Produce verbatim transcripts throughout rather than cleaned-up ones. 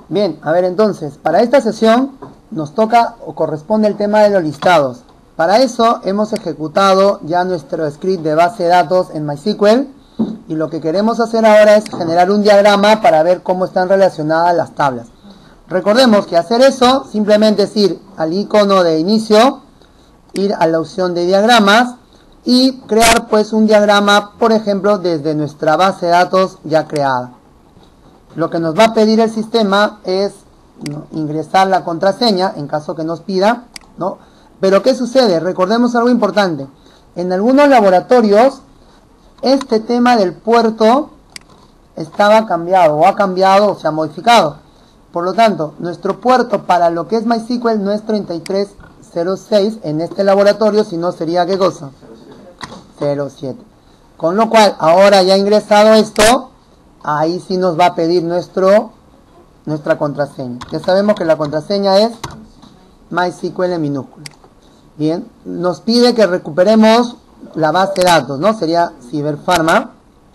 Bien, a ver entonces, para esta sesión nos toca o corresponde el tema de los listados. Para eso hemos ejecutado ya nuestro script de base de datos en MySQL y lo que queremos hacer ahora es generar un diagrama para ver cómo están relacionadas las tablas. Recordemos que hacer eso simplemente es ir al icono de inicio, ir a la opción de diagramas y crear pues un diagrama, por ejemplo, desde nuestra base de datos ya creada. Lo que nos va a pedir el sistema es, ¿no?, ingresar la contraseña en caso que nos pida, ¿no? Pero ¿qué sucede? Recordemos algo importante. En algunos laboratorios este tema del puerto estaba cambiado o ha cambiado o se ha modificado. Por lo tanto, nuestro puerto para lo que es MySQL no es treinta y tres cero seis en este laboratorio, sino sería ¿qué cosa? cero siete. Con lo cual, ahora ya ingresado esto, ahí sí nos va a pedir nuestro, nuestra contraseña. Ya sabemos que la contraseña es MySQL en minúscula. Bien, nos pide que recuperemos la base de datos, ¿no? Sería Ciberpharma.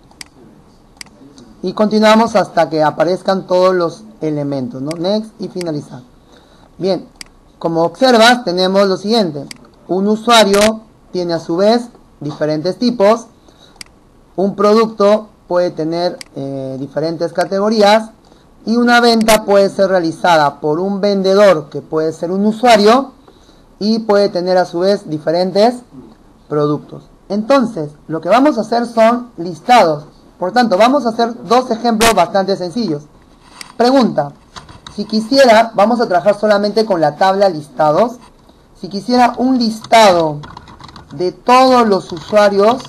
Y continuamos hasta que aparezcan todos los elementos, ¿no? Next y finalizar. Bien, como observas, tenemos lo siguiente. Un usuario tiene a su vez diferentes tipos. Un producto puede tener eh, diferentes categorías. Y una venta puede ser realizada por un vendedor, que puede ser un usuario, y puede tener a su vez diferentes productos. Entonces, lo que vamos a hacer son listados. Por tanto, vamos a hacer dos ejemplos bastante sencillos. Pregunta: si quisiera, vamos a trabajar solamente con la tabla listados. Si quisiera un listado de todos los usuarios,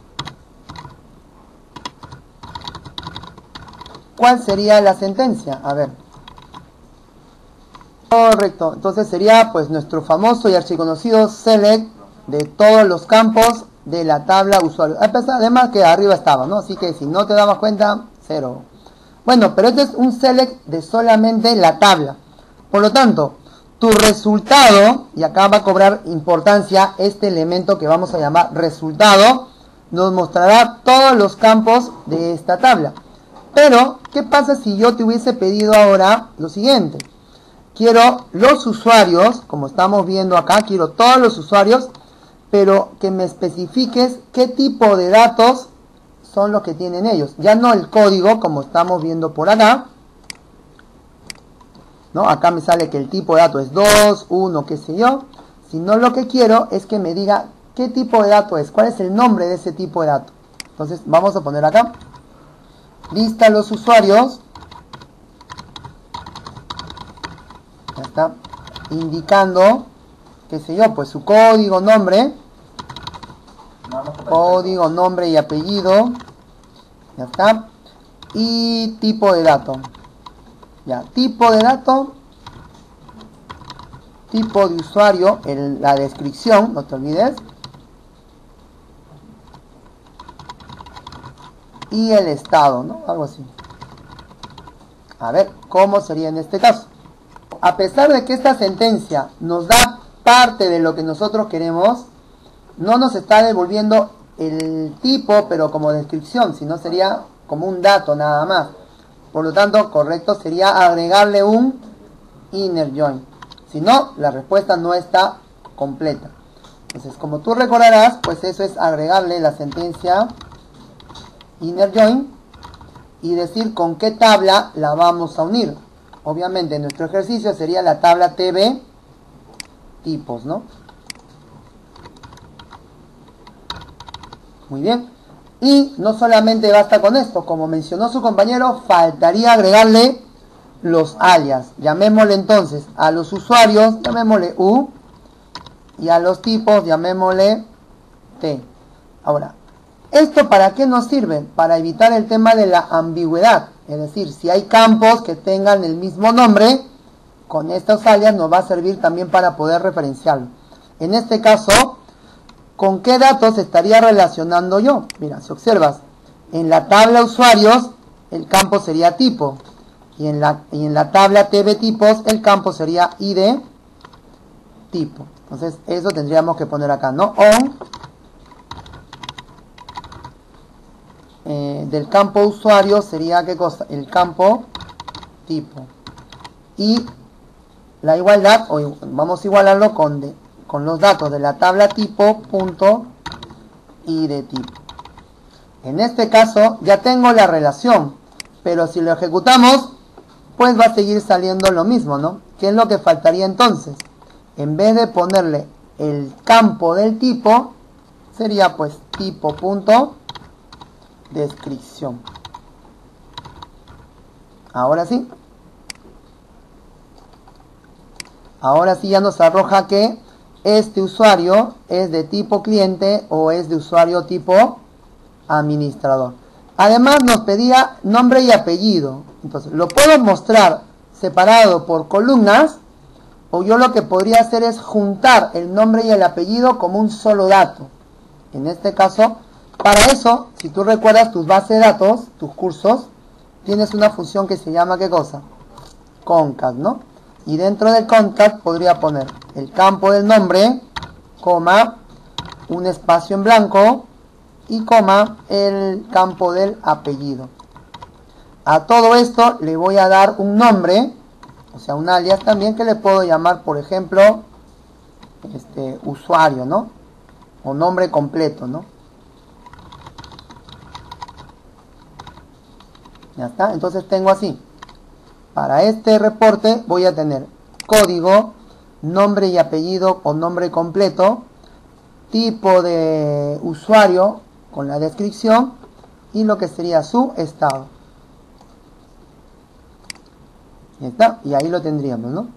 ¿cuál sería la sentencia? A ver. Correcto. Entonces sería pues nuestro famoso y archiconocido select de todos los campos de la tabla usuario. Además que arriba estaba, ¿no? Así que si no te dabas cuenta, cero. Bueno, pero este es un select de solamente la tabla. Por lo tanto, tu resultado, y acá va a cobrar importancia este elemento que vamos a llamar resultado, nos mostrará todos los campos de esta tabla. Pero, ¿qué pasa si yo te hubiese pedido ahora lo siguiente? Quiero los usuarios, como estamos viendo acá, quiero todos los usuarios, pero que me especifiques qué tipo de datos son los que tienen ellos. Ya no el código, como estamos viendo por acá, ¿no? Acá me sale que el tipo de dato es dos, uno, qué sé yo. Sino lo que quiero es que me diga qué tipo de dato es, cuál es el nombre de ese tipo de dato. Entonces vamos a poner acá, lista los usuarios. Ya está, indicando, qué sé yo, pues su código, nombre, código, nombre y apellido, ya está, y tipo de dato, ya, tipo de dato, tipo de usuario, en la descripción, no te olvides, y el estado, ¿no? Algo así. A ver, ¿cómo sería en este caso? A pesar de que esta sentencia nos da parte de lo que nosotros queremos, no nos está devolviendo el tipo, pero como descripción, sino sería como un dato nada más. Por lo tanto, correcto sería agregarle un inner join. Si no, la respuesta no está completa. Entonces, como tú recordarás, pues eso es agregarle la sentencia inner join y decir con qué tabla la vamos a unir. Obviamente nuestro ejercicio sería la tabla T B tipos, ¿no? Muy bien. Y no solamente basta con esto, como mencionó su compañero, faltaría agregarle los alias. Llamémosle entonces a los usuarios, llamémosle U, y a los tipos, llamémosle T. Ahora, ¿esto para qué nos sirve? Para evitar el tema de la ambigüedad. Es decir, si hay campos que tengan el mismo nombre, con estos alias nos va a servir también para poder referenciarlo. En este caso, ¿con qué datos estaría relacionando yo? Mira, si observas, en la tabla usuarios, el campo sería tipo. Y en la, y en la tabla T B tipos, el campo sería I D tipo. Entonces, eso tendríamos que poner acá, ¿no? On. Eh, del campo usuario sería, ¿qué cosa? El campo tipo. y la igualdad, o vamos a igualarlo con, de, con los datos de la tabla tipo punto y de tipo. En este caso ya tengo la relación, pero si lo ejecutamos, pues va a seguir saliendo lo mismo, ¿no? ¿Qué es lo que faltaría entonces? En vez de ponerle el campo del tipo, sería pues tipo punto descripción. Ahora sí. Ahora sí ya nos arroja que este usuario es de tipo cliente o es de usuario tipo administrador. Además nos pedía nombre y apellido. Entonces lo puedo mostrar separado por columnas, o yo lo que podría hacer es juntar el nombre y el apellido como un solo dato. En este caso, para eso, si tú recuerdas tus bases de datos, tus cursos, tienes una función que se llama, ¿qué cosa? Concat, ¿no? Y dentro del concat podría poner el campo del nombre, coma, un espacio en blanco y coma, el campo del apellido. A todo esto le voy a dar un nombre, o sea, un alias también, que le puedo llamar, por ejemplo, este, usuario, ¿no? O nombre completo, ¿no? Ya está, entonces tengo así. Para este reporte voy a tener código, nombre y apellido o nombre completo, tipo de usuario con la descripción y lo que sería su estado. Ya está, y ahí lo tendríamos, ¿no?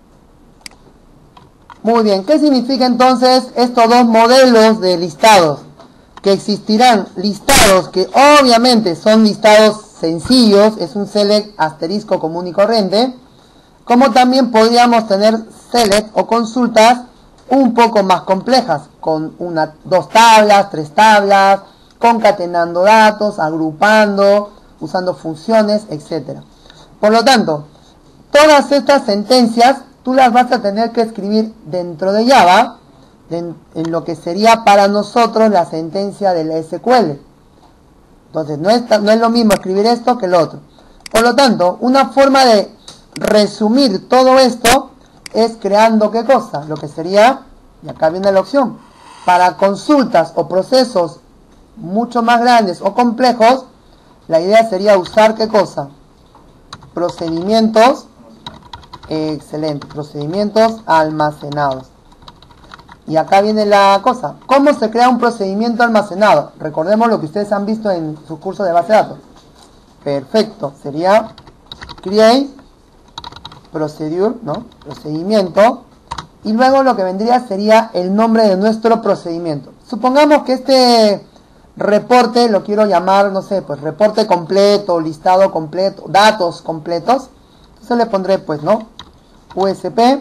Muy bien, ¿qué significa entonces estos dos modelos de listados? Que existirán listados que obviamente son listados sencillos, es un select asterisco común y corriente, como también podríamos tener select o consultas un poco más complejas, con una, dos tablas, tres tablas, concatenando datos, agrupando, usando funciones, etcétera. Por lo tanto, todas estas sentencias tú las vas a tener que escribir dentro de Java, en, en lo que sería para nosotros la sentencia del S Q L. Entonces, no es, no es lo mismo escribir esto que lo otro. Por lo tanto, una forma de resumir todo esto es creando, ¿qué cosa? Lo que sería, y acá viene la opción, para consultas o procesos mucho más grandes o complejos, la idea sería usar, ¿qué cosa? Procedimientos, excelente, procedimientos almacenados. Y acá viene la cosa. ¿Cómo se crea un procedimiento almacenado? Recordemos lo que ustedes han visto en su curso de base de datos. Perfecto. Sería create procedure, ¿no? Procedimiento. Y luego lo que vendría sería el nombre de nuestro procedimiento. Supongamos que este reporte lo quiero llamar, no sé, pues reporte completo, listado completo, datos completos. Entonces le pondré, pues, ¿no? U S P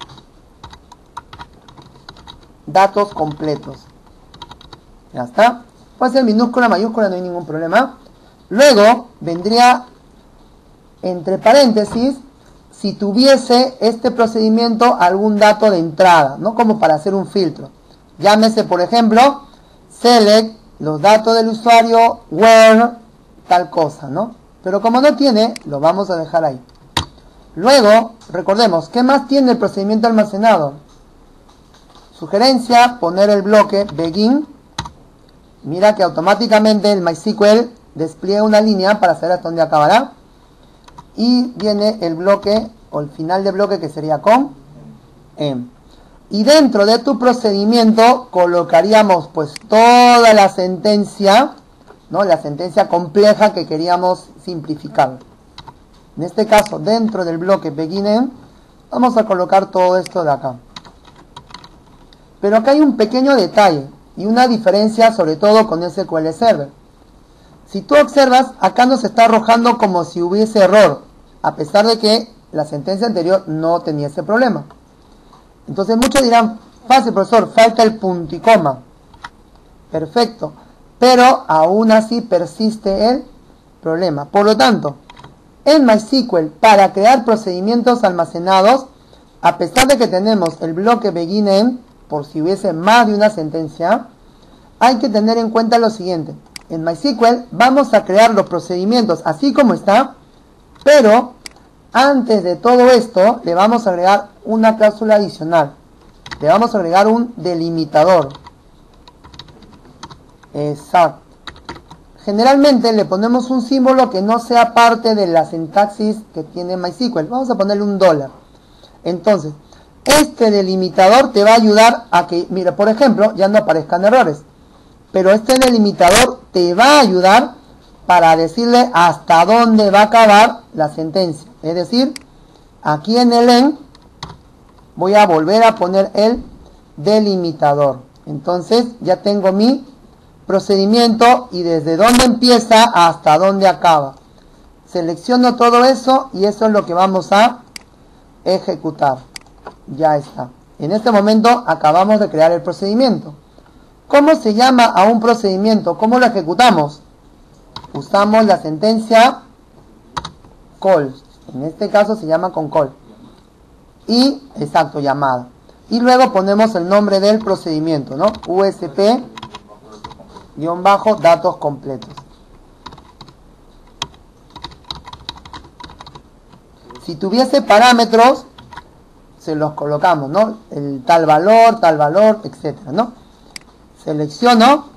datos completos. Ya está. Puede ser minúscula, mayúscula, no hay ningún problema. Luego vendría entre paréntesis si tuviese este procedimiento algún dato de entrada, ¿no? Como para hacer un filtro. Llámese, por ejemplo, select los datos del usuario, where, tal cosa, ¿no? Pero como no tiene, lo vamos a dejar ahí. Luego, recordemos, ¿qué más tiene el procedimiento almacenado? Sugerencia, poner el bloque begin. Mira que automáticamente el MySQL despliega una línea para saber hasta dónde acabará. Y viene el bloque, o el final del bloque, que sería con em. Y dentro de tu procedimiento colocaríamos pues toda la sentencia, ¿no? La sentencia compleja que queríamos simplificar. En este caso, dentro del bloque begin em, vamos a colocar todo esto de acá. Pero acá hay un pequeño detalle y una diferencia sobre todo con S Q L Server. Si tú observas, acá nos está arrojando como si hubiese error, a pesar de que la sentencia anterior no tenía ese problema. Entonces muchos dirán, fácil profesor, falta el punto y coma. Perfecto, pero aún así persiste el problema. Por lo tanto, en MySQL, para crear procedimientos almacenados, a pesar de que tenemos el bloque begin end, por si hubiese más de una sentencia, hay que tener en cuenta lo siguiente. En MySQL vamos a crear los procedimientos así como está, pero antes de todo esto le vamos a agregar una cláusula adicional. Le vamos a agregar un delimitador. Exacto. Generalmente le ponemos un símbolo que no sea parte de la sintaxis que tiene MySQL. Vamos a ponerle un dólar. Entonces, este delimitador te va a ayudar a que, mira, por ejemplo, ya no aparezcan errores. Pero este delimitador te va a ayudar para decirle hasta dónde va a acabar la sentencia. Es decir, aquí en el en voy a volver a poner el delimitador. Entonces ya tengo mi procedimiento y desde dónde empieza hasta dónde acaba. Selecciono todo eso y eso es lo que vamos a ejecutar. Ya está. En este momento acabamos de crear el procedimiento. ¿Cómo se llama a un procedimiento? ¿Cómo lo ejecutamos? Usamos la sentencia call. En este caso se llama con call. Y, exacto, llamada. Y luego ponemos el nombre del procedimiento, ¿no? U S P guión bajo datos completos. Si tuviese parámetros, se los colocamos, ¿no? El tal valor, tal valor, etcétera, ¿no? Selecciono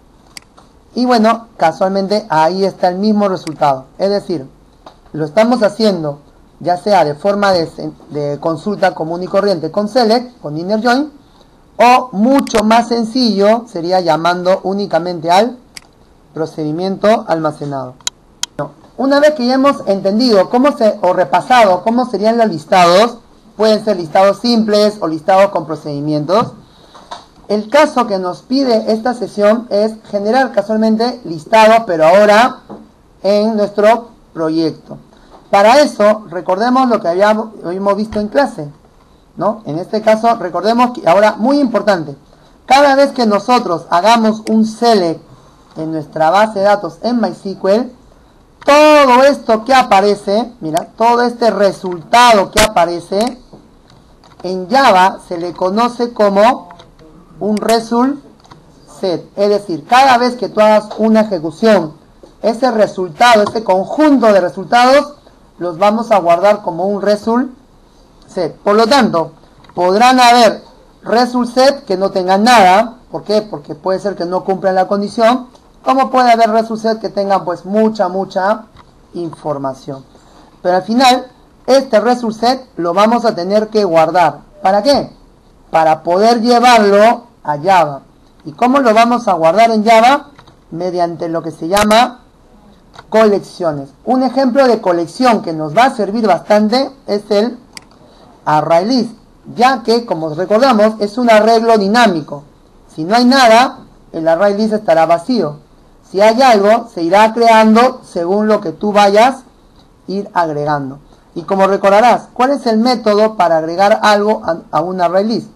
y bueno, casualmente ahí está el mismo resultado. Es decir, lo estamos haciendo ya sea de forma de, de consulta común y corriente con select, con inner join, o mucho más sencillo sería llamando únicamente al procedimiento almacenado. No. Una vez que ya hemos entendido cómo se, o repasado cómo serían los listados, pueden ser listados simples o listados con procedimientos. El caso que nos pide esta sesión es generar casualmente listados, pero ahora en nuestro proyecto. Para eso, recordemos lo que habíamos, habíamos visto en clase, ¿no? En este caso, recordemos que ahora, muy importante, cada vez que nosotros hagamos un select en nuestra base de datos en MySQL, todo esto que aparece, mira, todo este resultado que aparece, en Java se le conoce como un result set. Es decir, cada vez que tú hagas una ejecución, ese resultado, ese conjunto de resultados, los vamos a guardar como un result set. Por lo tanto, podrán haber result set que no tengan nada. ¿Por qué? Porque puede ser que no cumplan la condición. Como puede haber result set que tengan pues mucha, mucha información. Pero al final, este result set lo vamos a tener que guardar. ¿Para qué? Para poder llevarlo a Java. ¿Y cómo lo vamos a guardar en Java? Mediante lo que se llama colecciones. Un ejemplo de colección que nos va a servir bastante es el ArrayList, ya que, como recordamos, es un arreglo dinámico. Si no hay nada, el ArrayList estará vacío. Si hay algo, se irá creando según lo que tú vayas ir agregando. Y como recordarás, ¿cuál es el método para agregar algo a, a un ArrayList?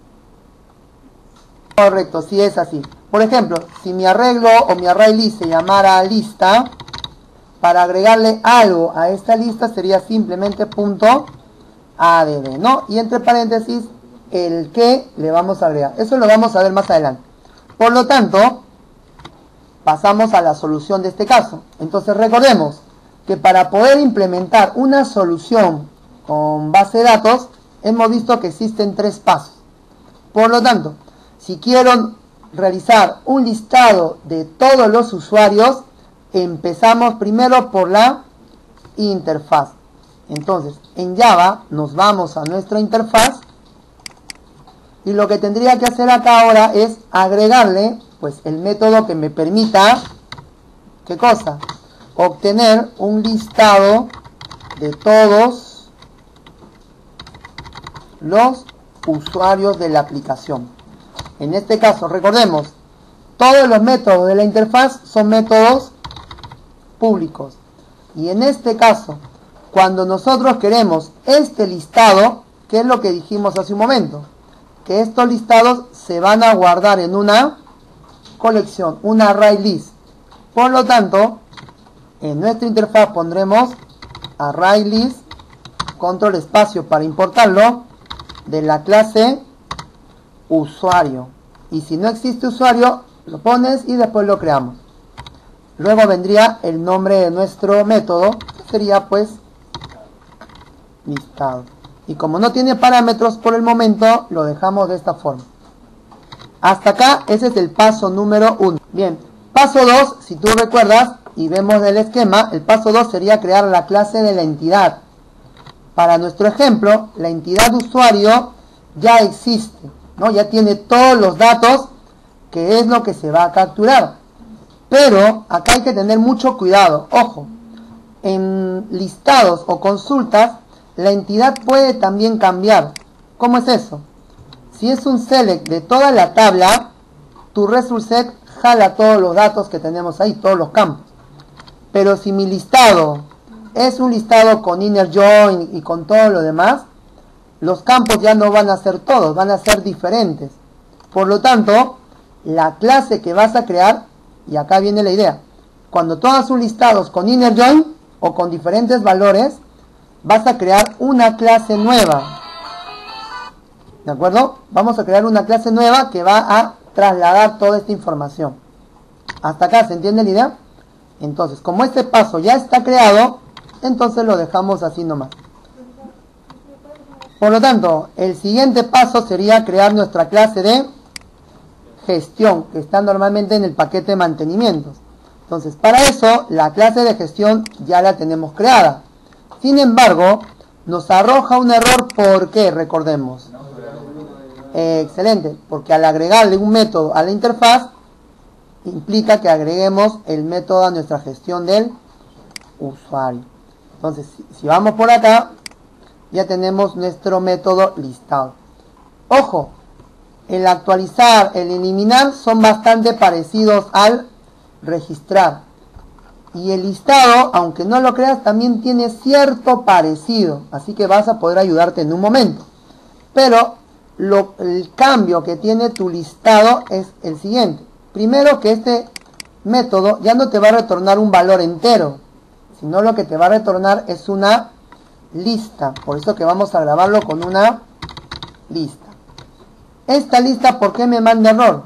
Correcto, si es así. Por ejemplo, si mi arreglo o mi ArrayList se llamara lista, para agregarle algo a esta lista sería simplemente punto add, ¿no? Y entre paréntesis, el que le vamos a agregar. Eso lo vamos a ver más adelante. Por lo tanto, pasamos a la solución de este caso. Entonces recordemos que para poder implementar una solución con base de datos, hemos visto que existen tres pasos. Por lo tanto, si quiero realizar un listado de todos los usuarios, empezamos primero por la interfaz. Entonces, en Java nos vamos a nuestra interfaz y lo que tendría que hacer acá ahora es agregarle pues el método que me permita, ¿qué cosa? Obtener un listado de todos los usuarios de la aplicación. En este caso, recordemos, todos los métodos de la interfaz son métodos públicos. Y en este caso, cuando nosotros queremos este listado, ¿qué es lo que dijimos hace un momento? Que estos listados se van a guardar en una colección, una ArrayList. Por lo tanto, en nuestra interfaz pondremos ArrayList, control espacio para importarlo, de la clase usuario. Y si no existe usuario, lo pones y después lo creamos. Luego vendría el nombre de nuestro método, que sería pues listado. Y como no tiene parámetros por el momento, lo dejamos de esta forma. Hasta acá, ese es el paso número uno. Bien, paso dos, si tú recuerdas y vemos el esquema, el paso dos sería crear la clase de la entidad. Para nuestro ejemplo, la entidad usuario ya existe, ¿no? Ya tiene todos los datos, que es lo que se va a capturar. Pero acá hay que tener mucho cuidado. Ojo, en listados o consultas, la entidad puede también cambiar. ¿Cómo es eso? Si es un select de toda la tabla, tu result set jala todos los datos que tenemos ahí, todos los campos. Pero si mi listado es un listado con inner join y con todo lo demás, los campos ya no van a ser todos, van a ser diferentes. Por lo tanto, la clase que vas a crear, y acá viene la idea, cuando tú hagas un listado con inner join o con diferentes valores, vas a crear una clase nueva. ¿De acuerdo? Vamos a crear una clase nueva que va a trasladar toda esta información. ¿Hasta acá se entiende la idea? Entonces, como este paso ya está creado, entonces lo dejamos así nomás. Por lo tanto, el siguiente paso sería crear nuestra clase de gestión, que está normalmente en el paquete de mantenimientos. Entonces, para eso, la clase de gestión ya la tenemos creada. Sin embargo, nos arroja un error. ¿Por qué? Recordemos. Eh, excelente, porque al agregarle un método a la interfaz, implica que agreguemos el método a nuestra gestión del usuario. Entonces, si, si vamos por acá, ya tenemos nuestro método listado. Ojo, el actualizar, el eliminar son bastante parecidos al registrar. Y el listado, aunque no lo creas, también tiene cierto parecido. Así que vas a poder ayudarte en un momento. Pero lo, el cambio que tiene tu listado es el siguiente. Primero, que este método ya no te va a retornar un valor entero, sino lo que te va a retornar es una lista. Por eso que vamos a grabarlo con una lista. Esta lista, ¿por qué me manda error?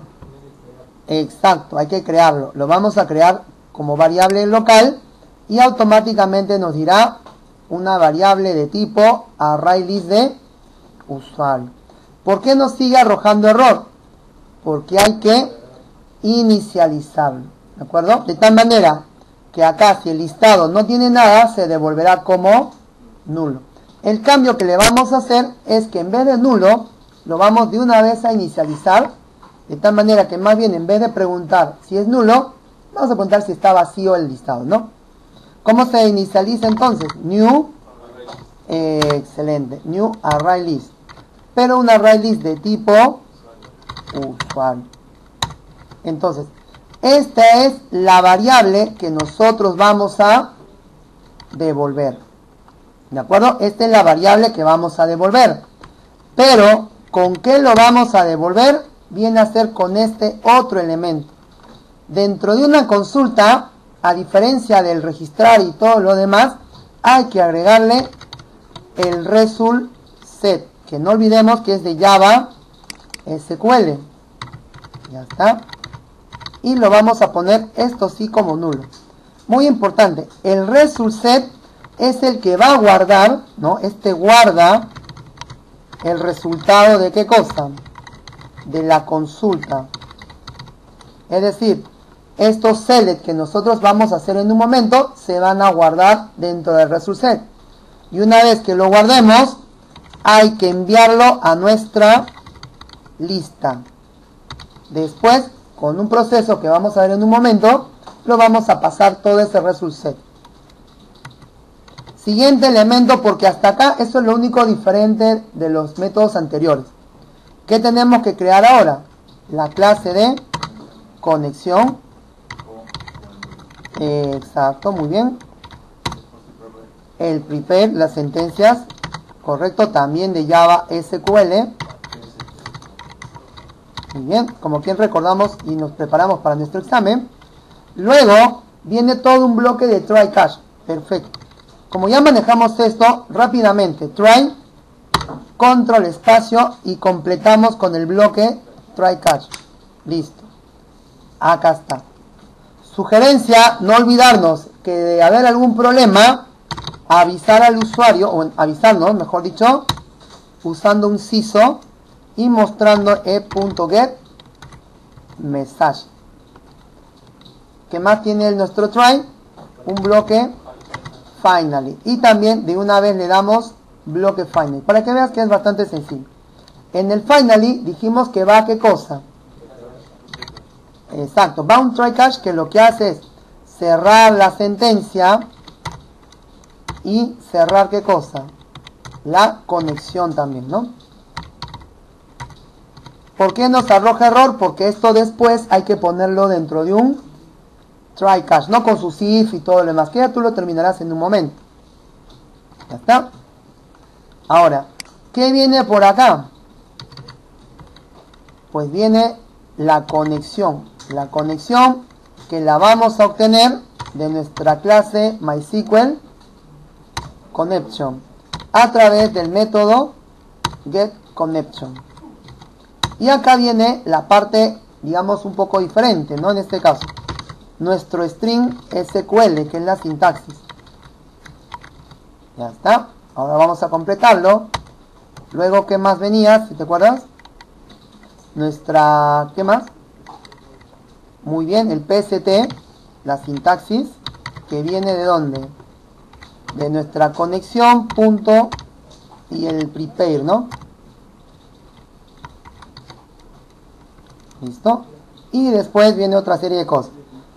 Exacto, hay que crearlo. Lo vamos a crear como variable local y automáticamente nos dirá una variable de tipo ArrayList de usuario. ¿Por qué nos sigue arrojando error? Porque hay que inicializarlo, ¿de acuerdo? De tal manera que acá, si el listado no tiene nada, se devolverá como nulo. El cambio que le vamos a hacer es que en vez de nulo, lo vamos de una vez a inicializar, de tal manera que más bien en vez de preguntar si es nulo, vamos a preguntar si está vacío el listado, ¿no? ¿Cómo se inicializa entonces? New, eh, excelente, new ArrayList, pero un ArrayList de tipo usuario. Entonces, esta es la variable que nosotros vamos a devolver. ¿De acuerdo? Esta es la variable que vamos a devolver. Pero, ¿con qué lo vamos a devolver? Viene a ser con este otro elemento. Dentro de una consulta, a diferencia del registrar y todo lo demás, hay que agregarle el result set, que no olvidemos que es de Java S Q L. Ya está. Y lo vamos a poner esto sí como nulo. Muy importante, el result set es el que va a guardar, ¿no? Este guarda el resultado de qué cosa, de la consulta. Es decir, estos select que nosotros vamos a hacer en un momento se van a guardar dentro del result set. Y una vez que lo guardemos, hay que enviarlo a nuestra lista. Después, con un proceso que vamos a ver en un momento, lo vamos a pasar todo ese result set. Siguiente elemento, porque hasta acá eso es lo único diferente de los métodos anteriores. ¿Qué tenemos que crear ahora? La clase de conexión. Eh, exacto, muy bien. El prepare, las sentencias, correcto, también de Java S Q L. Muy bien, como quien recordamos y nos preparamos para nuestro examen. Luego viene todo un bloque de try catch. Perfecto. Como ya manejamos esto, rápidamente, try, control espacio y completamos con el bloque try catch. Listo. Acá está. Sugerencia, no olvidarnos que de haber algún problema, avisar al usuario, o avisarnos, mejor dicho, usando un S I S O y mostrando e.get message. ¿Qué más tiene nuestro try? Un bloque finally. Y también de una vez le damos bloque finally, para que veas que es bastante sencillo. En el finally dijimos que va a ¿qué cosa? Exacto, va un try catch que lo que hace es cerrar la sentencia y cerrar ¿qué cosa? La conexión también, ¿no? ¿Por qué nos arroja error? Porque esto después hay que ponerlo dentro de un try catch, no con su C I F y todo lo demás, que ya tú lo terminarás en un momento. Ya está. Ahora, ¿qué viene por acá? Pues viene la conexión. La conexión que la vamos a obtener de nuestra clase MySQL Connection a través del método getConnection. Y acá viene la parte, digamos, un poco diferente, ¿no? En este caso, nuestro string S Q L, que es la sintaxis. Ya está. Ahora vamos a completarlo. Luego, ¿qué más venía? Si te acuerdas. Nuestra, ¿qué más? Muy bien, el P S T, la sintaxis, que viene de dónde? De nuestra conexión, punto, y el prepare, ¿no? ¿Listo? Y después viene otra serie de cosas.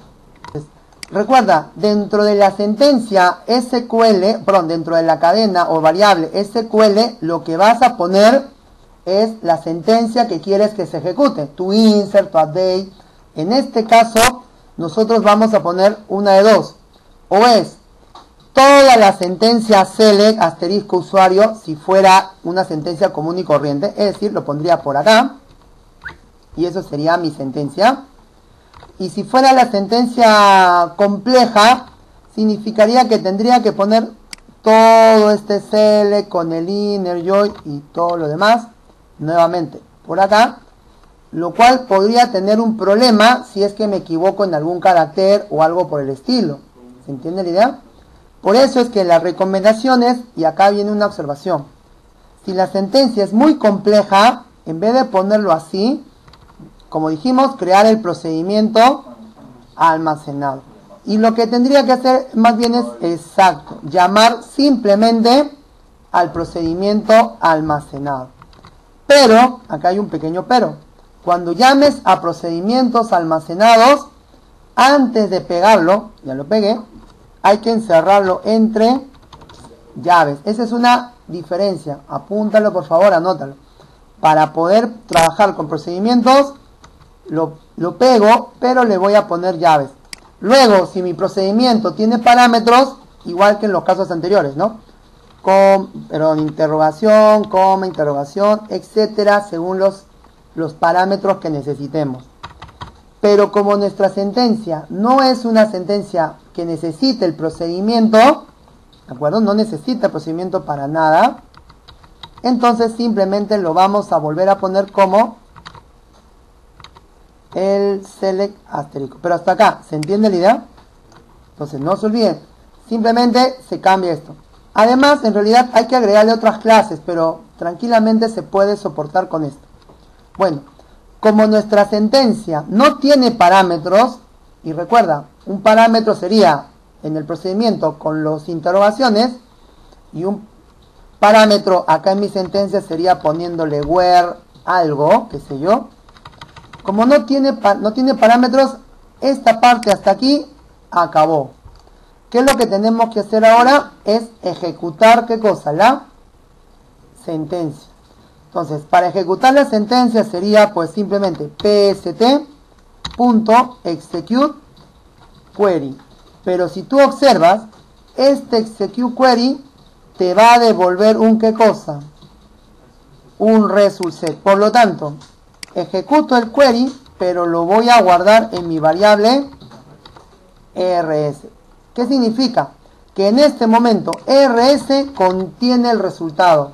Recuerda, dentro de la sentencia S Q L, perdón, dentro de la cadena o variable S Q L, lo que vas a poner es la sentencia que quieres que se ejecute. Tu insert, tu update. En este caso, nosotros vamos a poner una de dos. O es toda la sentencia select asterisco usuario, si fuera una sentencia común y corriente. Es decir, lo pondría por acá. Y eso sería mi sentencia. Y si fuera la sentencia compleja, significaría que tendría que poner todo este select con el inner join y todo lo demás nuevamente por acá, lo cual podría tener un problema si es que me equivoco en algún carácter o algo por el estilo. ¿Se entiende la idea? Por eso es que las recomendaciones, y acá viene una observación, si la sentencia es muy compleja, en vez de ponerlo así, como dijimos, crear el procedimiento almacenado. Y lo que tendría que hacer más bien es exacto, llamar simplemente al procedimiento almacenado. Pero, acá hay un pequeño pero. Cuando llames a procedimientos almacenados, antes de pegarlo, ya lo pegué, hay que encerrarlo entre llaves. Esa es una diferencia. Apúntalo, por favor, anótalo. Para poder trabajar con procedimientos, Lo, lo pego, pero le voy a poner llaves. Luego, si mi procedimiento tiene parámetros, igual que en los casos anteriores, ¿no? Con, perdón, interrogación, coma, interrogación, etcétera, según los, los parámetros que necesitemos. Pero como nuestra sentencia no es una sentencia que necesite el procedimiento, ¿de acuerdo? No necesita el procedimiento para nada. Entonces simplemente lo vamos a volver a poner como el select asterisco. Pero hasta acá, ¿se entiende la idea? Entonces no se olviden, simplemente se cambia esto. Además, en realidad hay que agregarle otras clases, pero tranquilamente se puede soportar con esto. Bueno, como nuestra sentencia no tiene parámetros, y recuerda, un parámetro sería en el procedimiento con las interrogaciones, y un parámetro acá en mi sentencia sería poniéndole where algo, qué sé yo. Como no tiene, no tiene parámetros, esta parte hasta aquí acabó. ¿Qué es lo que tenemos que hacer ahora? Es ejecutar, ¿qué cosa? La sentencia. Entonces, para ejecutar la sentencia sería pues simplemente pst.execute query. Pero si tú observas, este execute query te va a devolver un ¿qué cosa? Un result set. Por lo tanto, ejecuto el query, pero lo voy a guardar en mi variable rs. ¿Qué significa? Que en este momento rs contiene el resultado.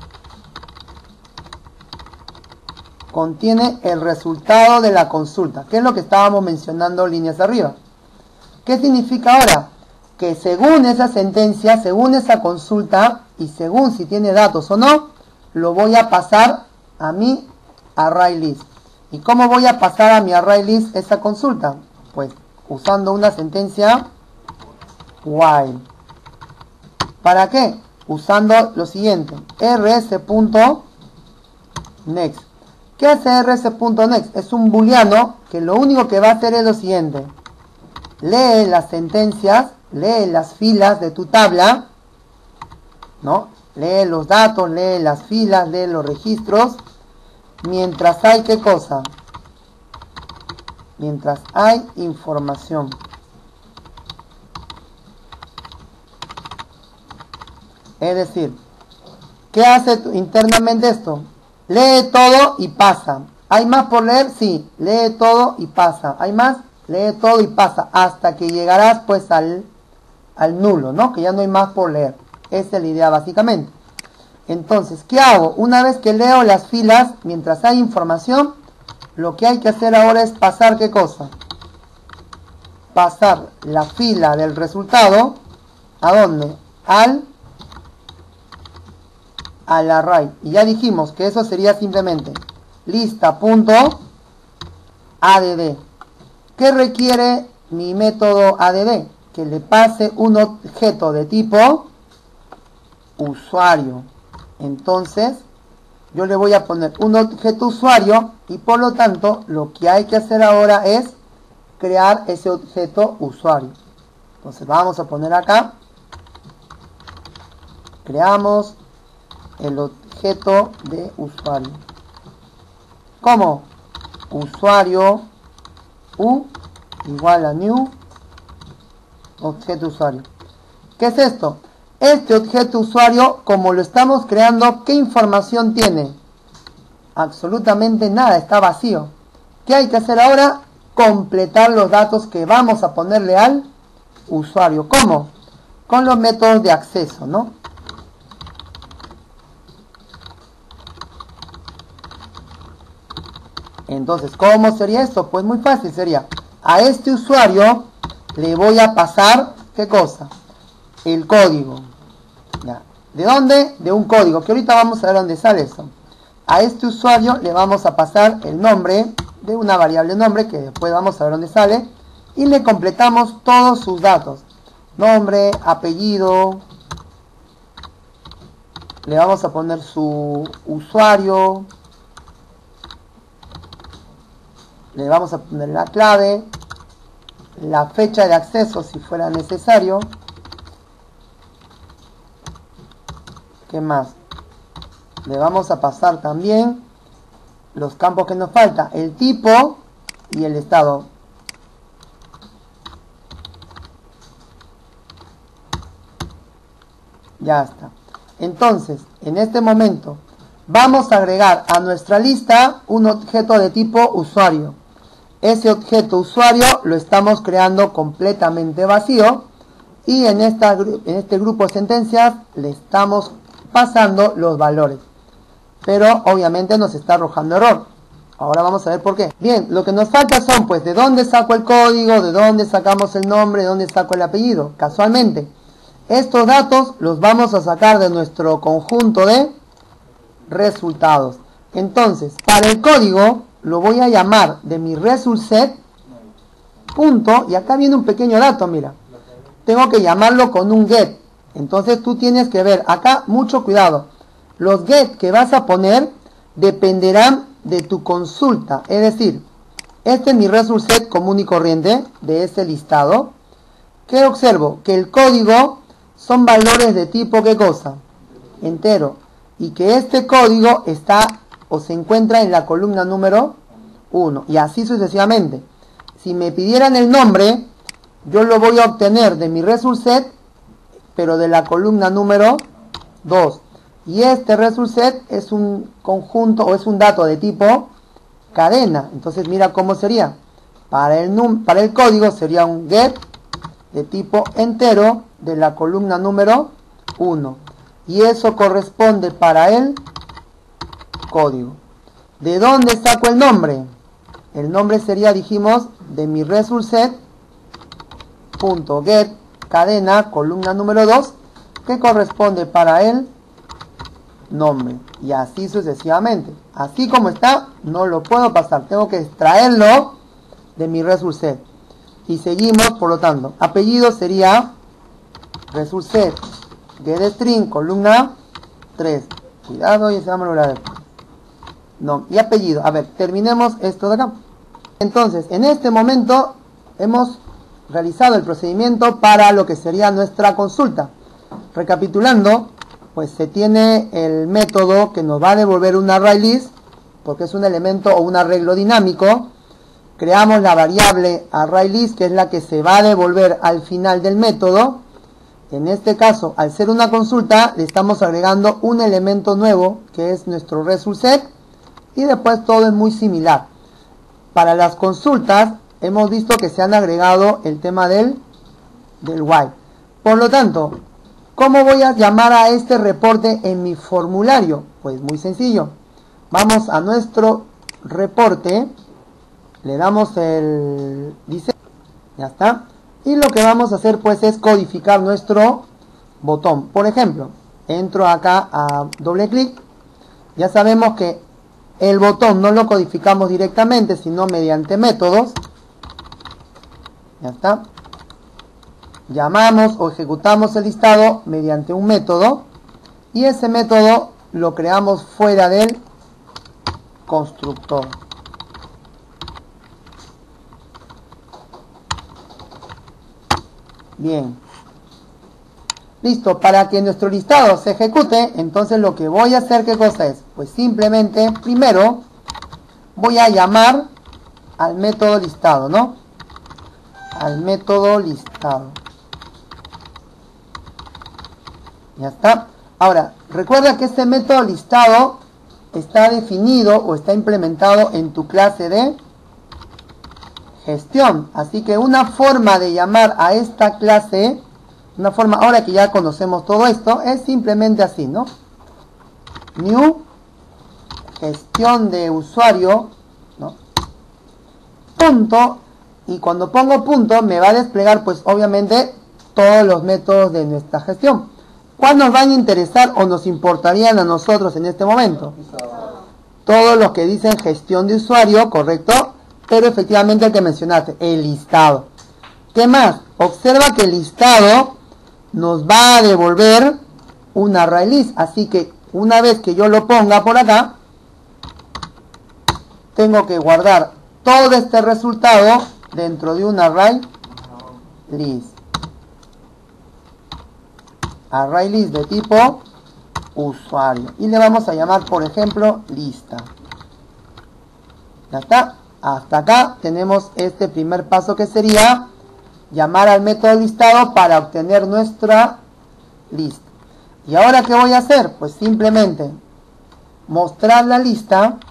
Contiene el resultado de la consulta, que es lo que estábamos mencionando líneas arriba. ¿Qué significa ahora? que según esa sentencia, según esa consulta y según si tiene datos o no, lo voy a pasar a mi ArrayList. ¿Y cómo voy a pasar a mi ArrayList esa consulta? Pues usando una sentencia while. ¿Para qué? Usando lo siguiente, rs.next. ¿Qué hace rs.next? Es un booleano que lo único que va a hacer es lo siguiente. Lee las sentencias, lee las filas de tu tabla, ¿no? Lee los datos, lee las filas, lee los registros, mientras hay, ¿qué cosa? Mientras hay información. Es decir, ¿qué hace internamente esto? Lee todo y pasa. ¿Hay más por leer? Sí, lee todo y pasa. ¿Hay más? Lee todo y pasa, hasta que llegarás pues al, al nulo, ¿no? Que ya no hay más por leer. Esa es la idea básicamente. Entonces, ¿qué hago? Una vez que leo las filas, mientras hay información, lo que hay que hacer ahora es pasar, ¿qué cosa? Pasar la fila del resultado, ¿a dónde? Al, al array. Y ya dijimos que eso sería simplemente lista.add. ¿Qué requiere mi método add? Que le pase un objeto de tipo usuario. Entonces, yo le voy a poner un objeto usuario y por lo tanto, lo que hay que hacer ahora es crear ese objeto usuario. Entonces, vamos a poner acá, creamos el objeto de usuario. ¿Cómo? Usuario u igual a new objeto usuario. ¿Qué es esto? Este objeto usuario, como lo estamos creando, ¿qué información tiene? Absolutamente nada, está vacío. ¿Qué hay que hacer ahora? Completar los datos que vamos a ponerle al usuario. ¿Cómo? Con los métodos de acceso, ¿no? Entonces, ¿cómo sería esto? Pues muy fácil, sería a este usuario le voy a pasar, ¿qué cosa? El código. ¿Ya? ¿De dónde? De un código, que ahorita vamos a ver dónde sale eso. A este usuario le vamos a pasar el nombre de una variable nombre, que después vamos a ver dónde sale, y le completamos todos sus datos. Nombre, apellido, le vamos a poner su usuario, le vamos a poner la clave, la fecha de acceso si fuera necesario. ¿Qué más? Le vamos a pasar también los campos que nos falta, el tipo y el estado. Ya está. Entonces, en este momento, vamos a agregar a nuestra lista un objeto de tipo usuario. Ese objeto usuario lo estamos creando completamente vacío y en, esta, en este grupo de sentencias le estamos pasando los valores. Pero obviamente nos está arrojando error. Ahora vamos a ver por qué. Bien, lo que nos falta son pues de dónde saco el código, de dónde sacamos el nombre, de dónde saco el apellido. Casualmente, estos datos los vamos a sacar de nuestro conjunto de resultados. Entonces, para el código lo voy a llamar de mi result set punto, y acá viene un pequeño dato, mira. Tengo que llamarlo con un get. Entonces tú tienes que ver, acá mucho cuidado. Los get que vas a poner dependerán de tu consulta. Es decir, este es mi result set común y corriente de ese listado. ¿Qué observo? Que el código son valores de tipo, ¿qué cosa? Entero. Y que este código está o se encuentra en la columna número uno. Y así sucesivamente. Si me pidieran el nombre, yo lo voy a obtener de mi result set, pero de la columna número dos. Y este result set es un conjunto o es un dato de tipo cadena. Entonces mira cómo sería. Para el, num para el código sería un get de tipo entero de la columna número uno. Y eso corresponde para el código. ¿De dónde saco el nombre? El nombre sería, dijimos, de mi result set punto get cadena, columna número dos, que corresponde para el nombre. Y así sucesivamente. Así como está, no lo puedo pasar. Tengo que extraerlo de mi resource set. Y seguimos, por lo tanto, apellido sería resource set, getString, columna tres. Cuidado, y se va a malograr. No, y apellido. A ver, terminemos esto de acá. Entonces, en este momento hemos realizado el procedimiento para lo que sería nuestra consulta. Recapitulando, pues se tiene el método que nos va a devolver un ArrayList, porque es un elemento o un arreglo dinámico. Creamos la variable ArrayList, que es la que se va a devolver al final del método. En este caso, al ser una consulta, le estamos agregando un elemento nuevo, que es nuestro resource set, y después todo es muy similar. Para las consultas, hemos visto que se han agregado el tema del, del while. Por lo tanto, ¿cómo voy a llamar a este reporte en mi formulario? Pues muy sencillo. Vamos a nuestro reporte, le damos el diseño, ya está. Y lo que vamos a hacer pues es codificar nuestro botón. Por ejemplo, entro acá a doble clic. Ya sabemos que el botón no lo codificamos directamente, sino mediante métodos. Ya está. Llamamos o ejecutamos el listado mediante un método. Y ese método lo creamos fuera del constructor. Bien. Listo, para que nuestro listado se ejecute, entonces lo que voy a hacer, ¿qué cosa es? Pues simplemente, primero, voy a llamar al método listado, ¿no? Al método listado. Ya está. Ahora, recuerda que este método listado está definido o está implementado en tu clase de gestión. Así que una forma de llamar a esta clase, una forma, ahora que ya conocemos todo esto, es simplemente así, ¿no? New, gestión de usuario, ¿no? Punto, y cuando pongo punto me va a desplegar, pues obviamente, todos los métodos de nuestra gestión. ¿Cuál nos van a interesar o nos importarían a nosotros en este momento? Todos los que dicen gestión de usuario, correcto, pero efectivamente el que mencionaste, el listado. ¿Qué más? Observa que el listado nos va a devolver un ArrayList, así que una vez que yo lo ponga por acá, tengo que guardar todo este resultado dentro de un ArrayList. ArrayList de tipo usuario. Y le vamos a llamar, por ejemplo, lista. Ya está. Hasta acá tenemos este primer paso que sería llamar al método listado para obtener nuestra lista. ¿Y ahora qué voy a hacer? Pues simplemente mostrar la lista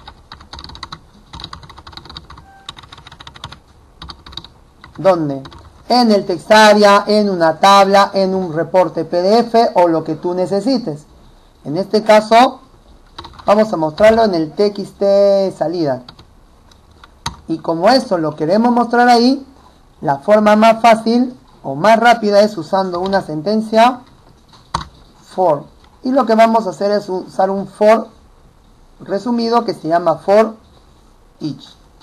¿dónde? En el textarea, en una tabla, en un reporte P D F o lo que tú necesites. En este caso vamos a mostrarlo en el T X T salida. Y como eso lo queremos mostrar ahí, la forma más fácil o más rápida es usando una sentencia for. Y lo que vamos a hacer es usar un for resumido que se llama for each.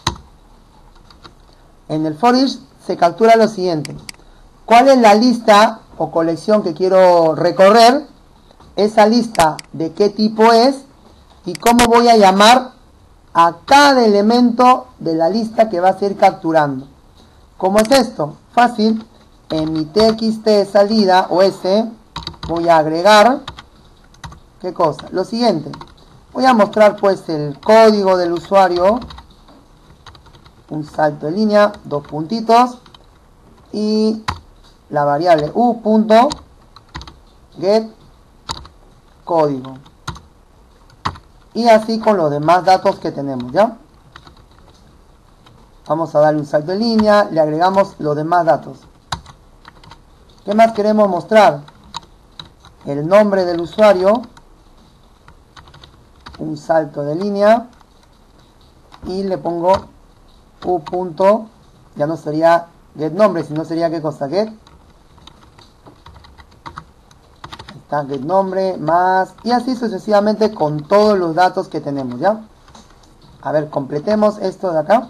En el for each se captura lo siguiente. ¿Cuál es la lista o colección que quiero recorrer? Esa lista de qué tipo es y cómo voy a llamar a cada elemento de la lista que va a ser capturando. ¿Cómo es esto? Fácil. En mi T X T salida o S voy a agregar ¿qué cosa? Lo siguiente. Voy a mostrar pues el código del usuario, un salto de línea, dos puntitos y la variable u.get código. Y así con los demás datos que tenemos, ¿ya? Vamos a darle un salto de línea, le agregamos los demás datos. ¿Qué más queremos mostrar? El nombre del usuario, un salto de línea y le pongo u. Ya no sería get nombre, sino sería qué cosa, get Acá get nombre, más, y así sucesivamente con todos los datos que tenemos, ¿ya? A ver, completemos esto de acá.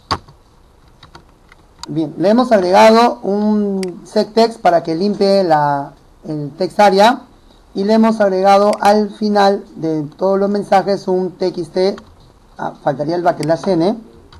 Bien, le hemos agregado un setText para que limpie la, el text area. Y le hemos agregado al final de todos los mensajes un txt. Ah, faltaría el backslash n.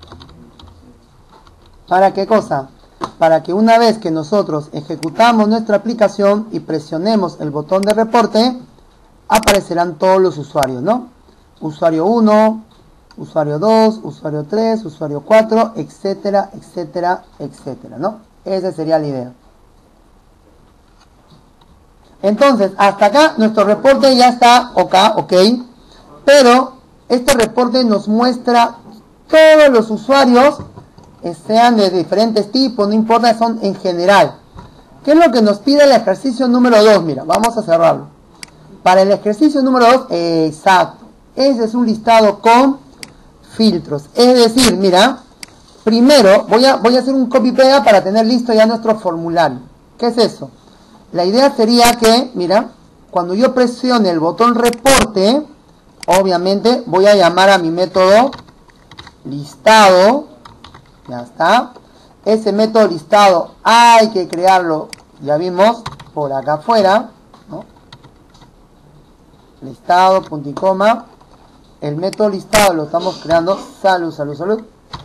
¿Para qué cosa? Para que una vez que nosotros ejecutamos nuestra aplicación y presionemos el botón de reporte, aparecerán todos los usuarios, ¿no? Usuario uno, usuario dos, usuario tres, usuario cuatro, etcétera, etcétera, etcétera, ¿no? Esa sería la idea. Entonces, hasta acá nuestro reporte ya está ok, ok, pero este reporte nos muestra todos los usuarios, sean de diferentes tipos, no importa, son en general. ¿Qué es lo que nos pide el ejercicio número dos? Mira, vamos a cerrarlo. Para el ejercicio número dos, eh, exacto, ese es un listado con filtros. Es decir, mira, primero voy a, voy a hacer un copy-pega para tener listo ya nuestro formulario. ¿Qué es eso? La idea sería que, mira, cuando yo presione el botón reporte, obviamente voy a llamar a mi método listado. Ya está. Ese método listado hay que crearlo, ya vimos, por acá afuera, ¿no? Listado, punto y coma. El método listado lo estamos creando. Salud, salud, salud.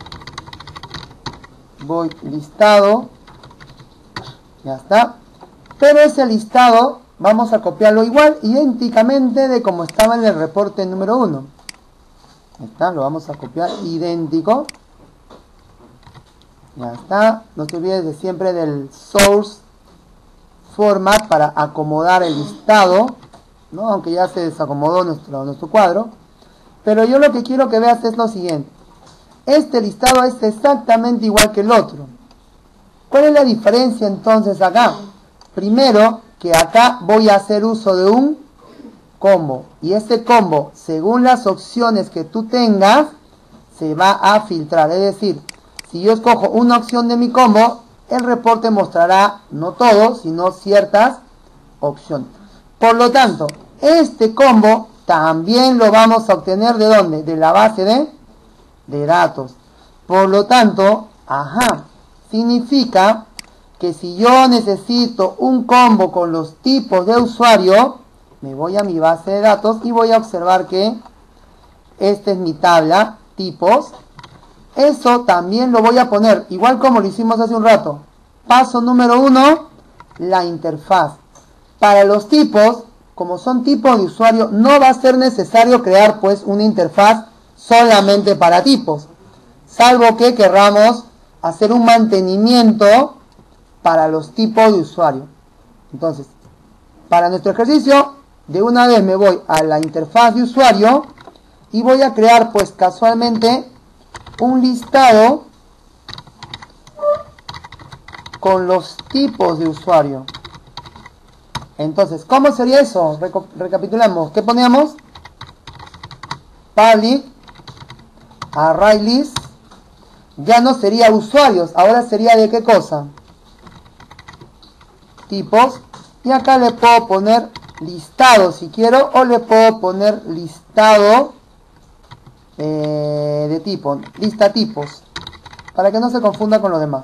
Voy listado. Ya está. Pero ese listado vamos a copiarlo igual, idénticamente de como estaba en el reporte número uno. Está, lo vamos a copiar idéntico. Ya está. No te olvides de siempre del source format para acomodar el listado, ¿no? Aunque ya se desacomodó nuestro, nuestro cuadro. Pero yo lo que quiero que veas es lo siguiente. Este listado es exactamente igual que el otro. ¿Cuál es la diferencia entonces acá? Primero, que acá voy a hacer uso de un combo. Y este combo, según las opciones que tú tengas, se va a filtrar. Es decir, si yo escojo una opción de mi combo, el reporte mostrará no todo, sino ciertas opciones. Por lo tanto, este combo también lo vamos a obtener ¿de dónde? De la base de, de datos. Por lo tanto, ajá, significa que si yo necesito un combo con los tipos de usuario, me voy a mi base de datos y voy a observar que esta es mi tabla, tipos. Eso también lo voy a poner, igual como lo hicimos hace un rato. Paso número uno, la interfaz. Para los tipos, como son tipos de usuario, no va a ser necesario crear pues una interfaz solamente para tipos. Salvo que querramos hacer un mantenimiento para los tipos de usuario. Entonces, para nuestro ejercicio, de una vez me voy a la interfaz de usuario y voy a crear pues casualmente un listado con los tipos de usuario. Entonces, ¿cómo sería eso? Reco- recapitulamos. ¿Qué poníamos? Public array list. Ya no sería usuarios, ahora sería de qué cosa? Tipos. Y acá le puedo poner listado si quiero, o le puedo poner listado eh, de tipo, lista tipos, para que no se confunda con los demás.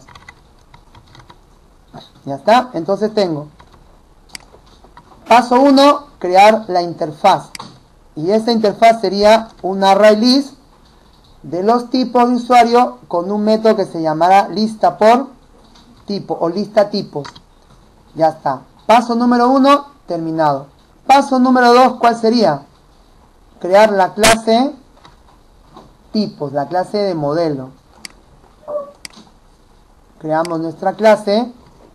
Ya está. Entonces tengo paso uno, crear la interfaz. Y esta interfaz sería un array list de los tipos de usuario con un método que se llamará lista por tipo o lista tipos. Ya está. Paso número uno, terminado. Paso número dos, ¿cuál sería? Crear la clase tipos, la clase de modelo. Creamos nuestra clase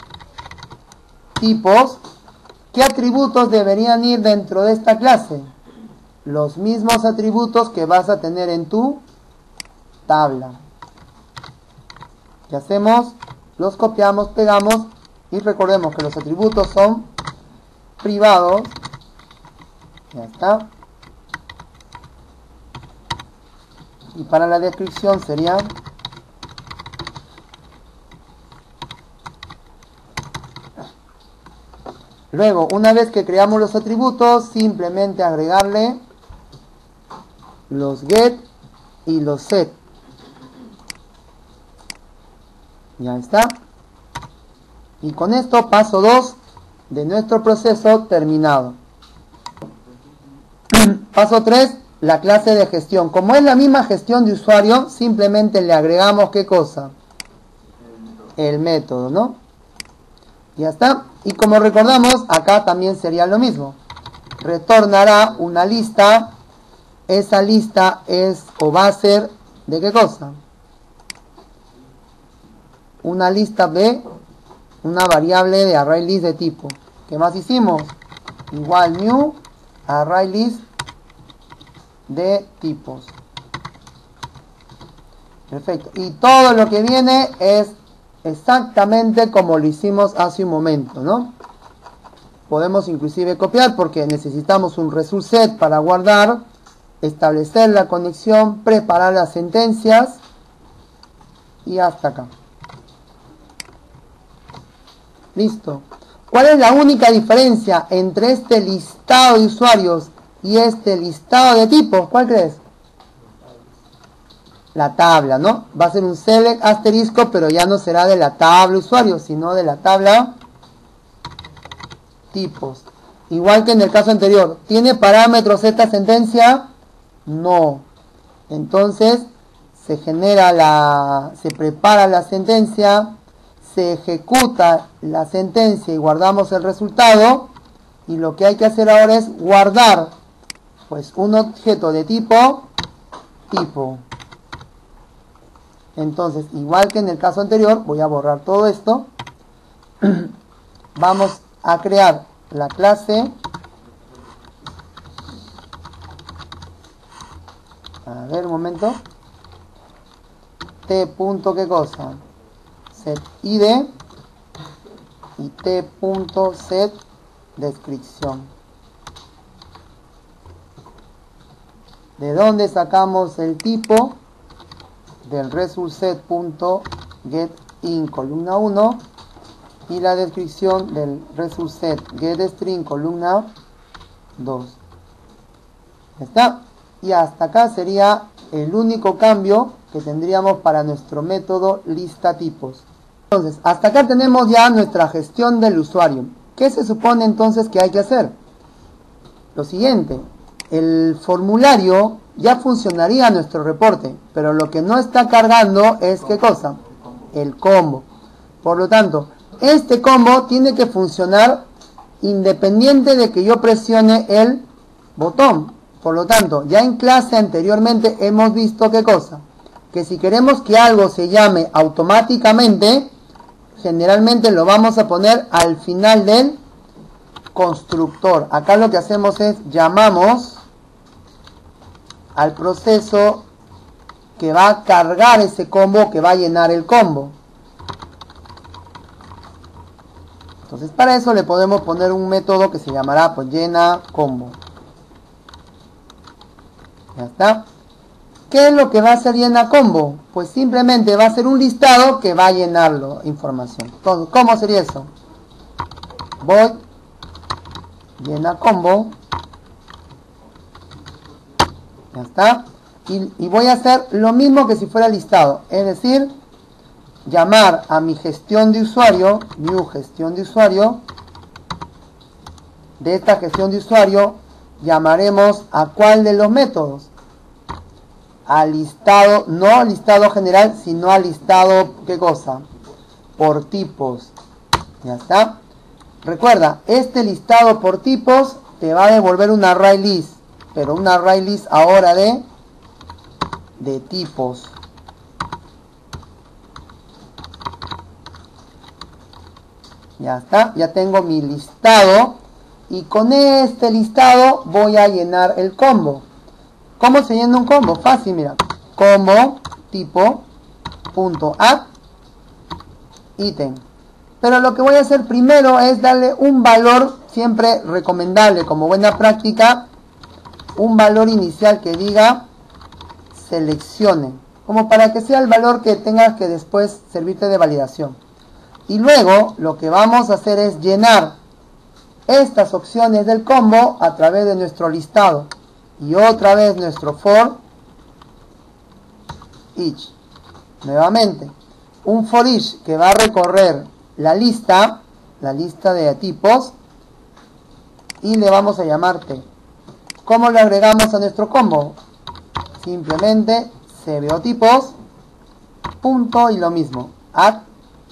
tipos. ¿Qué atributos deberían ir dentro de esta clase? Los mismos atributos que vas a tener en tu tabla. ¿Qué hacemos? Los copiamos, pegamos y recordemos que los atributos son privados. Ya está. Y para la descripción sería Luego, una vez que creamos los atributos, simplemente agregarle los get y los set. Ya está. Y con esto, paso dos de nuestro proceso terminado. Paso tres, la clase de gestión. Como es la misma gestión de usuario, simplemente le agregamos ¿qué cosa? El método, ¿no? Ya está. Y como recordamos, acá también sería lo mismo. Retornará una lista. Esa lista es o va a ser ¿de qué cosa? Una lista de una variable de ArrayList de tipo. ¿Qué más hicimos? Igual new ArrayList de tipos. Perfecto. Y todo lo que viene es exactamente como lo hicimos hace un momento, ¿no? Podemos inclusive copiar porque necesitamos un result set para guardar, establecer la conexión, preparar las sentencias y hasta acá. Listo. ¿Cuál es la única diferencia entre este listado de usuarios y este listado de tipos? ¿Cuál crees? La tabla, ¿no? Va a ser un select asterisco, pero ya no será de la tabla usuarios, sino de la tabla tipos. Igual que en el caso anterior. ¿Tiene parámetros esta sentencia? No. Entonces, se genera la... se prepara la sentencia, se ejecuta la sentencia y guardamos el resultado. Y lo que hay que hacer ahora es guardar, pues, un objeto de tipo, tipo. Entonces, igual que en el caso anterior, voy a borrar todo esto. Vamos a crear la clase. A ver, un momento. T. ¿Qué cosa? Set I D y T. Set descripción. ¿De dónde sacamos el tipo? Del result set.get in columna uno y la descripción del result set getString columna dos. ¿Está? Y hasta acá sería el único cambio que tendríamos para nuestro método lista tipos. Entonces, hasta acá tenemos ya nuestra gestión del usuario. ¿Qué se supone entonces que hay que hacer? Lo siguiente, el formulario ya funcionaría nuestro reporte, pero lo que no está cargando es ¿qué cosa? El combo. Por lo tanto, este combo tiene que funcionar independiente de que yo presione el botón. Por lo tanto, ya en clase anteriormente hemos visto ¿qué cosa? Que si queremos que algo se llame automáticamente, generalmente lo vamos a poner al final del constructor. Acá lo que hacemos es llamamos al proceso que va a cargar ese combo, que va a llenar el combo. Entonces para eso le podemos poner un método que se llamará pues llena combo. Ya está. ¿Qué es lo que va a hacer llena combo? Pues simplemente va a ser un listado que va a llenarlo información. Entonces, ¿cómo sería eso? Void llena combo. Ya está. Y, y voy a hacer lo mismo que si fuera listado. Es decir, llamar a mi gestión de usuario, new gestión de usuario. De esta gestión de usuario, llamaremos a cuál de los métodos. Al listado, no al listado general, sino al listado, ¿qué cosa? Por tipos. Ya está. Recuerda, este listado por tipos te va a devolver un array list. Pero un array list ahora de, de tipos. Ya está, ya tengo mi listado. Y con este listado voy a llenar el combo. ¿Cómo se llena un combo? Fácil, mira. Combo tipo punto add ítem. Pero lo que voy a hacer primero es darle un valor siempre recomendable como buena práctica. Un valor inicial que diga seleccione. Como para que sea el valor que tengas que después servirte de validación. Y luego lo que vamos a hacer es llenar estas opciones del combo a través de nuestro listado. Y otra vez nuestro for each. Nuevamente, un for each que va a recorrer la lista, la lista de tipos, y le vamos a llamar T. ¿Cómo le agregamos a nuestro combo? Simplemente cbotipos, punto y lo mismo, add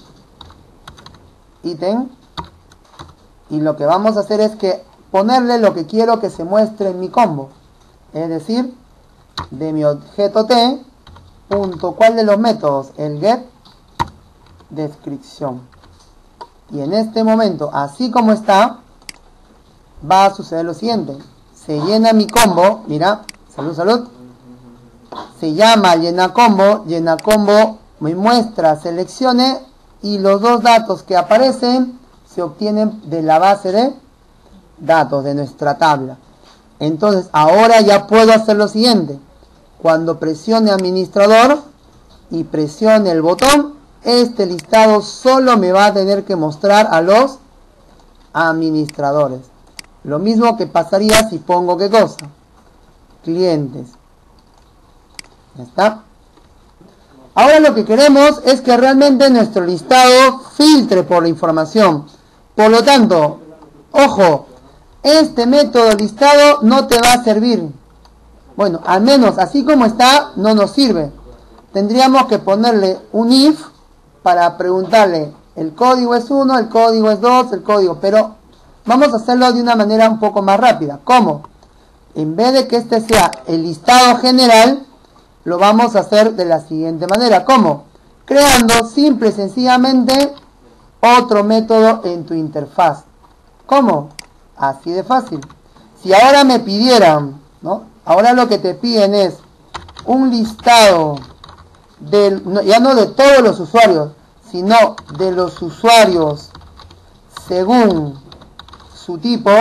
ítem, y lo que vamos a hacer es que ponerle lo que quiero que se muestre en mi combo, es decir, de mi objeto T, punto, ¿cuál de los métodos? El get descripción. Y en este momento, así como está, va a suceder lo siguiente. Se llena mi combo, mira, salud, salud. Se llama llena combo, llena combo me muestra, seleccione, y los dos datos que aparecen se obtienen de la base de datos de nuestra tabla. Entonces, ahora ya puedo hacer lo siguiente. Cuando presione administrador y presione el botón, este listado solo me va a tener que mostrar a los administradores. Lo mismo que pasaría si pongo ¿qué cosa? Clientes. Ya está. Ahora lo que queremos es que realmente nuestro listado filtre por la información. Por lo tanto, ojo, este método listado no te va a servir. Bueno, al menos así como está, no nos sirve. Tendríamos que ponerle un if para preguntarle, el código es uno, el código es dos, el código, pero vamos a hacerlo de una manera un poco más rápida. ¿Cómo? En vez de que este sea el listado general, lo vamos a hacer de la siguiente manera. ¿Cómo? Creando simple y sencillamente otro método en tu interfaz. ¿Cómo? Así de fácil. Si ahora me pidieran, ¿no? Ahora lo que te piden es un listado, del, no, ya no de todos los usuarios, sino de los usuarios según su tipo.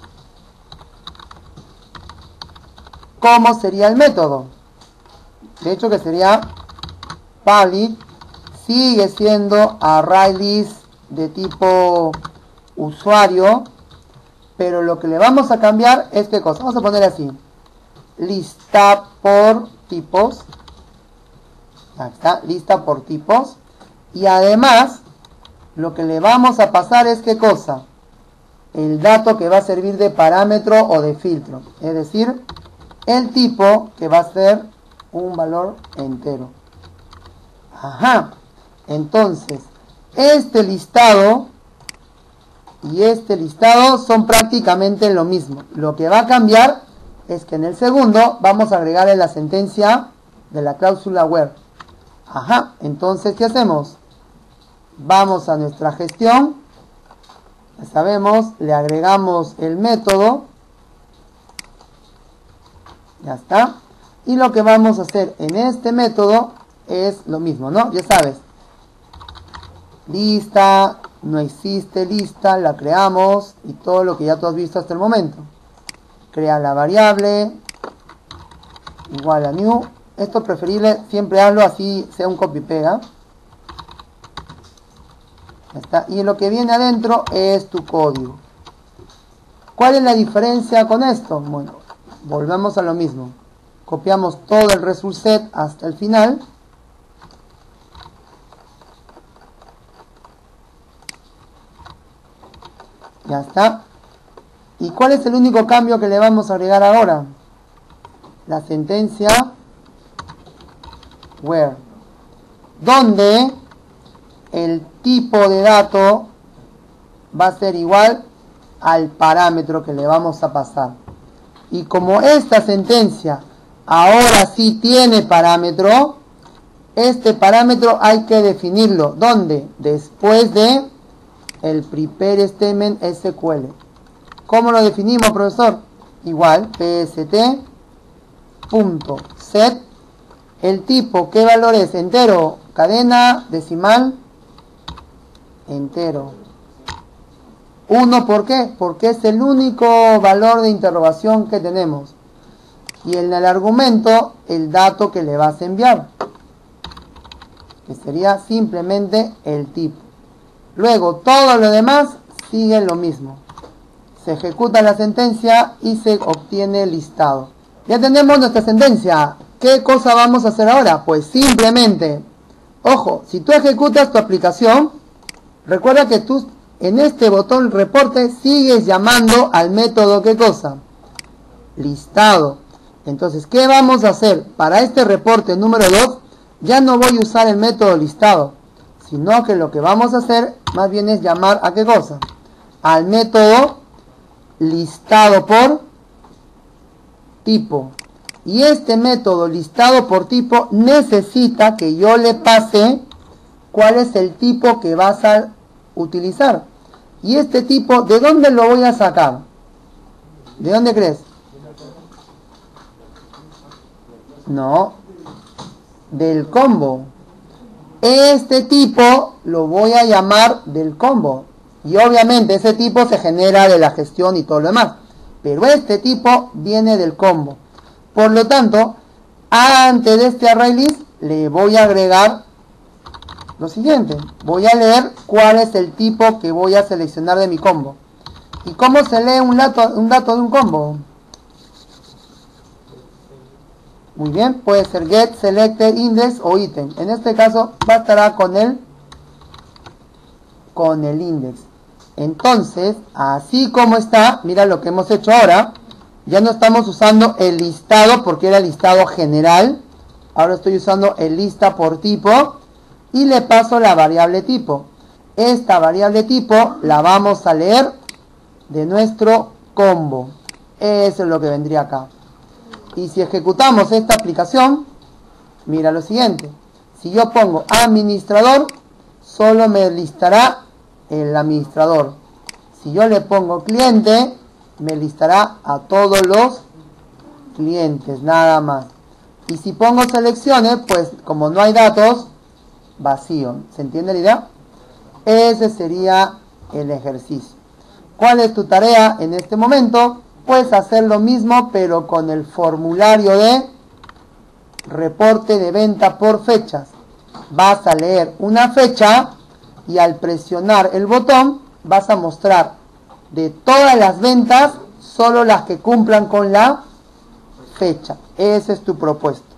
¿Cómo sería el método? De hecho que sería public, sigue siendo ArrayList de tipo usuario, pero lo que le vamos a cambiar es ¿qué cosa? Vamos a poner así, lista por tipos. Ahí está, lista por tipos. Y además, lo que le vamos a pasar es ¿qué cosa? El dato que va a servir de parámetro o de filtro. Es decir, el tipo que va a ser un valor entero. Ajá. Entonces, este listado y este listado son prácticamente lo mismo. Lo que va a cambiar es que en el segundo vamos a agregarle la sentencia de la cláusula where. Ajá. Entonces, ¿qué hacemos? Vamos a nuestra gestión. Ya sabemos, le agregamos el método. Ya está. Y lo que vamos a hacer en este método es lo mismo, ¿no? Ya sabes. Lista, no existe lista, la creamos y todo lo que ya tú has visto hasta el momento. Crea la variable, igual a new. Esto preferible, siempre hazlo así, sea un copy-pega. Ya está. Y lo que viene adentro es tu código. ¿Cuál es la diferencia con esto? Bueno, volvemos a lo mismo. Copiamos todo el result set hasta el final. Ya está. ¿Y cuál es el único cambio que le vamos a agregar ahora? La sentencia where, donde el tipo de dato va a ser igual al parámetro que le vamos a pasar. Y como esta sentencia ahora sí tiene parámetro, este parámetro hay que definirlo. ¿Dónde? Después de el prepare statement S Q L. ¿Cómo lo definimos, profesor? Igual, pst.set. El tipo, ¿qué valor es? Entero, cadena, decimal, entero. uno, ¿por qué? Porque es el único valor de interrogación que tenemos. Y en el argumento, el dato que le vas a enviar, que sería simplemente el tipo. Luego, todo lo demás sigue lo mismo. Se ejecuta la sentencia y se obtiene el listado. Ya tenemos nuestra sentencia. ¿Qué cosa vamos a hacer ahora? Pues simplemente, ojo, si tú ejecutas tu aplicación, recuerda que tú en este botón reporte sigues llamando al método, ¿qué cosa? Listado. Entonces, ¿qué vamos a hacer? Para este reporte número dos, ya no voy a usar el método listado, sino que lo que vamos a hacer más bien es llamar a ¿qué cosa? Al método listado por tipo. Y este método listado por tipo necesita que yo le pase cuál es el tipo que vas a utilizar. Y este tipo, ¿de dónde lo voy a sacar? ¿De dónde crees? No, del combo. Este tipo lo voy a llamar del combo. Y obviamente ese tipo se genera de la gestión y todo lo demás. Pero este tipo viene del combo. Por lo tanto, antes de este ArrayList le voy a agregar lo siguiente. Voy a leer cuál es el tipo que voy a seleccionar de mi combo. ¿Y cómo se lee un dato, un dato de un combo? Muy bien, puede ser get, selected, index o item. En este caso bastará con el, con el index. Entonces, así como está, mira lo que hemos hecho ahora. Ya no estamos usando el listado porque era el listado general. Ahora estoy usando el lista por tipo y le paso la variable tipo. Esta variable tipo la vamos a leer de nuestro combo. Eso es lo que vendría acá. Y si ejecutamos esta aplicación, mira lo siguiente. Si yo pongo administrador, solo me listará el administrador. Si yo le pongo cliente, me listará a todos los clientes, nada más. Y si pongo selecciones, pues como no hay datos, vacío. ¿Se entiende la idea? Ese sería el ejercicio. ¿Cuál es tu tarea en este momento? Pues hacer lo mismo, pero con el formulario de reporte de venta por fechas. Vas a leer una fecha y al presionar el botón vas a mostrar de todas las ventas solo las que cumplan con la fecha. Esa es tu propuesta.